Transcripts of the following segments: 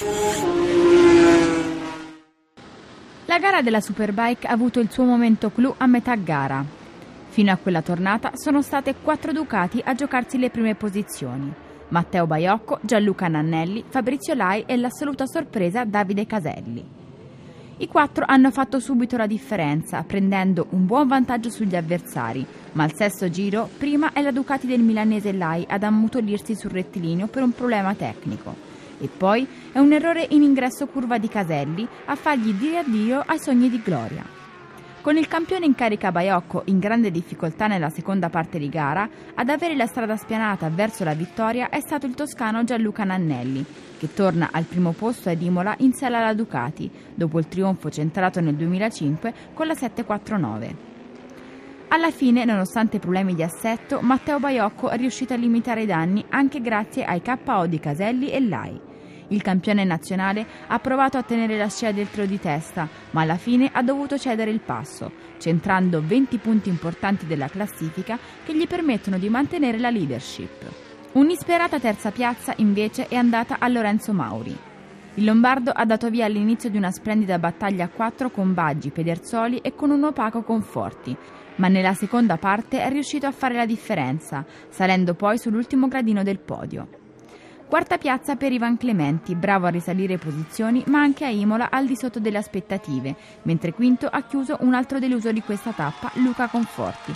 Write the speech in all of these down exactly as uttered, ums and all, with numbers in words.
La gara della Superbike ha avuto il suo momento clou a metà gara. Fino a quella tornata sono state quattro Ducati a giocarsi le prime posizioni: Matteo Baiocco, Gianluca Nannelli, Fabrizio Lai e l'assoluta sorpresa Davide Caselli. I quattro hanno fatto subito la differenza, prendendo un buon vantaggio sugli avversari, ma al sesto giro prima è la Ducati del milanese Lai ad ammutolirsi sul rettilineo per un problema tecnico. E poi è un errore in ingresso curva di Caselli a fargli dire addio ai sogni di gloria. Con il campione in carica Baiocco in grande difficoltà nella seconda parte di gara, ad avere la strada spianata verso la vittoria è stato il toscano Gianluca Nannelli, che torna al primo posto ad Imola in sella alla Ducati, dopo il trionfo centrato nel duemilacinque con la sette quattro nove. Alla fine, nonostante problemi di assetto, Matteo Baiocco è riuscito a limitare i danni anche grazie ai K O di Caselli e Lai. Il campione nazionale ha provato a tenere la scia del trio di testa, ma alla fine ha dovuto cedere il passo, centrando venti punti importanti della classifica che gli permettono di mantenere la leadership. Un'isperata terza piazza invece è andata a Lorenzo Mauri. Il lombardo ha dato via all'inizio di una splendida battaglia a quattro con Baggi, Pedersoli e con un opaco Conforti, ma nella seconda parte è riuscito a fare la differenza, salendo poi sull'ultimo gradino del podio. Quarta piazza per Ivan Clementi, bravo a risalire posizioni, ma anche a Imola al di sotto delle aspettative, mentre quinto ha chiuso un altro deluso di questa tappa, Luca Conforti.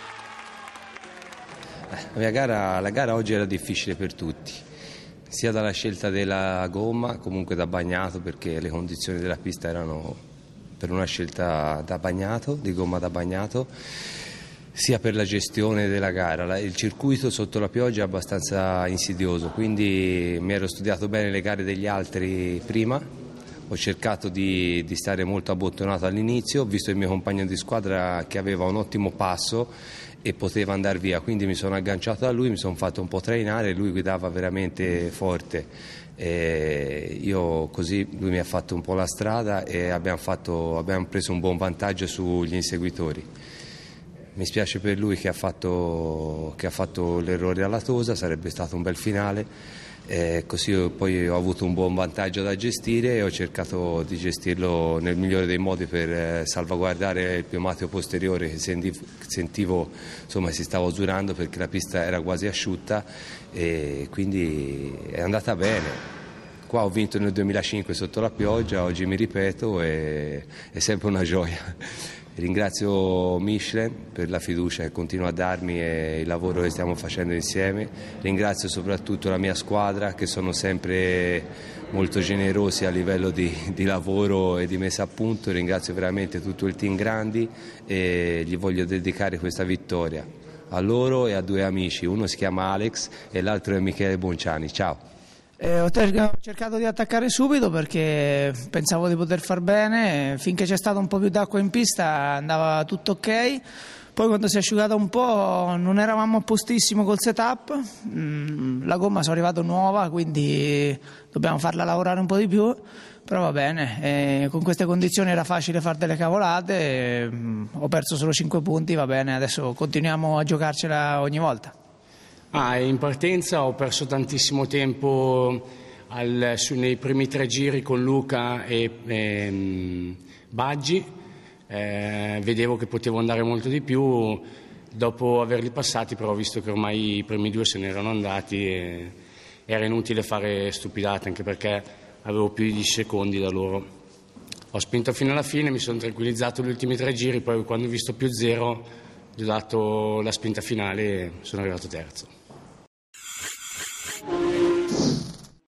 La mia gara, la gara oggi era difficile per tutti, sia dalla scelta della gomma, comunque da bagnato, perché le condizioni della pista erano per una scelta da bagnato, di gomma da bagnato, sia per la gestione della gara. Il circuito sotto la pioggia è abbastanza insidioso, quindi mi ero studiato bene le gare degli altri prima, ho cercato di, di stare molto abbottonato all'inizio, ho visto il mio compagno di squadra che aveva un ottimo passo e poteva andare via, quindi mi sono agganciato a lui, mi sono fatto un po' trainare, lui guidava veramente forte. E io così lui mi ha fatto un po' la strada e abbiamo, fatto, abbiamo preso un buon vantaggio sugli inseguitori. Mi spiace per lui che ha fatto, che ha fatto l'errore alla Tosa, sarebbe stato un bel finale, eh, così io poi ho avuto un buon vantaggio da gestire e ho cercato di gestirlo nel migliore dei modi per eh, salvaguardare il pneumato posteriore che sentivo, sentivo insomma, si stava usurando perché la pista era quasi asciutta e quindi è andata bene. Qua ho vinto nel duemilacinque sotto la pioggia, oggi mi ripeto e è sempre una gioia. Ringrazio Michelin per la fiducia che continua a darmi e il lavoro che stiamo facendo insieme. Ringrazio soprattutto la mia squadra che sono sempre molto generosi a livello di, di lavoro e di messa a punto. Ringrazio veramente tutto il team Grandi e gli voglio dedicare questa vittoria a loro e a due amici. Uno si chiama Alex e l'altro è Michele Bonciani. Ciao. Eh, ho cercato di attaccare subito perché pensavo di poter far bene, finché c'è stato un po' più d'acqua in pista andava tutto ok, poi quando si è asciugata un po' non eravamo a postissimo col setup, mm, la gomma sono arrivata nuova quindi dobbiamo farla lavorare un po' di più, però va bene, eh, con queste condizioni era facile fare delle cavolate, eh, ho perso solo cinque punti, va bene, adesso continuiamo a giocarcela ogni volta. Ah, in partenza ho perso tantissimo tempo al, su, nei primi tre giri con Luca e, e um, Baggi, eh, vedevo che potevo andare molto di più, dopo averli passati però ho visto che ormai i primi due se ne erano andati e era inutile fare stupidate anche perché avevo più di dieci secondi da loro. Ho spinto fino alla fine, mi sono tranquillizzato gli ultimi tre giri, poi quando ho visto più zero gli ho dato la spinta finale e sono arrivato terzo.